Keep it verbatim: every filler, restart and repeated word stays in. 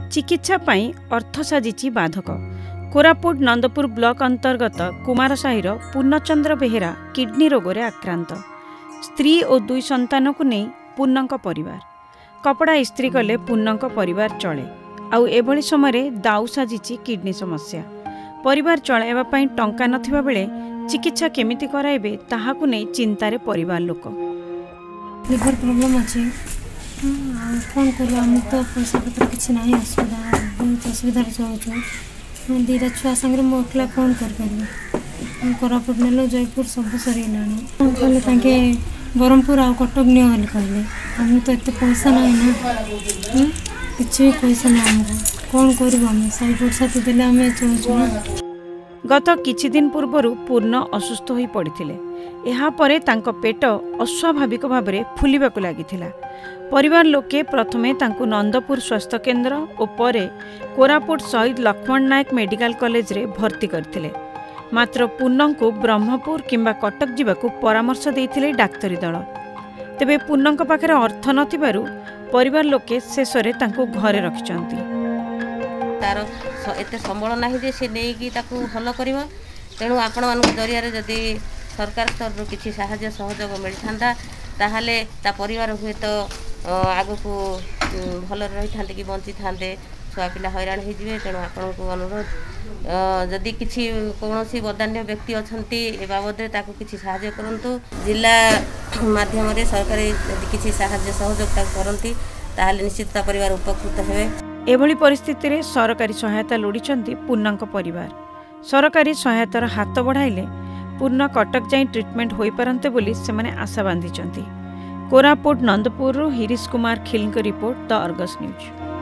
चिकित्सा पाई अर्थ साजिची बाधक। कोरापुट नंदपुर ब्लॉक अंतर्गत कुमारसाहीर पूर्णचंद्र बेहेरा किडनी रोग आक्रांत। स्त्री और दुई संतान को नहीं पूर्णक परिवार कपड़ा इस्त्री कले पूर्णक परिवार चले। आउ एभली समय दाऊ साजिची किडनी समस्या। परिवार चलाइबा पई टंका नथिबा बेले चिकित्सा केमिति कराइबे ताहाकु नै चिंतारे परिवार लोक। लिवर प्रॉब्लम अछि कौन करवा हम तो पैसा पत्र किसी ना असुविधा बहुत असुविधा चलुछु। दीटा छुआ संगे मो अकेला कौन कर पारि कोरापुट नेलो जयपुर सब सरीलानी कहले ताके ब्रह्मपुर आ कटक नियो हल कहले हम तो एते पैसा ना ना किछि पैसा ना हमको कौन करबो हम साई पैसा तो देले हमें चलुछु ना। गत किछि दिन पूर्वरु पूर्ण असुस्थ होई पड़िथिले। एहा परे तांको पेट अस्वाभाविक भाव में फुलिबाकु लागिथिला। परिवार लोके प्रथमे तांकु नंदपुर स्वास्थ्य केन्द्र और परे कोरापुट शहीद लक्ष्मण नायक मेडिकल कॉलेज रे भर्ती करथिले। मात्र पूर्णं को ब्रह्मपुर किंबा कटक जीवाकु परामर्श देइथिले डाक्तरी दल। तेबे पूर्णं पाखरे अर्थ नथिबारु परिवार लोके शेषरे तांकु घरे रखिचंती। तार एते संबल नाही जे से नेकी ताकु हल करिवो। तेणु आपण मान जरिया रे जदी सरकार स्तर किसी साहाय्य सहयोग मिलता ताहले ता परिवार हुए तो आग को भल रही था कि बंची था छुआ पिला हैरान हो। तेणु आपण को अनुरोध जदि किसी कौन बदान्य व्यक्ति अच्छा ए बाबद किसी साहाय्य करंतु जिला माध्यम सरकारी किसी साहाय्य सहयोग करती ताहले निश्चित परिवार उपकृत हेबे। एभली परिस्थिति रे सरकारी सहायता लोड़िछंती पूर्णक परिवार। सरकारी सहायतार हाथ बढ़ाइले पूर्ण कटक जाई ट्रिटमेंट होई पारंते बोली सेमाने आशा बांधिचंती। कोरापुट नंदपुर हिरीश कुमार खिल रिपोर्ट द अर्गस न्यूज।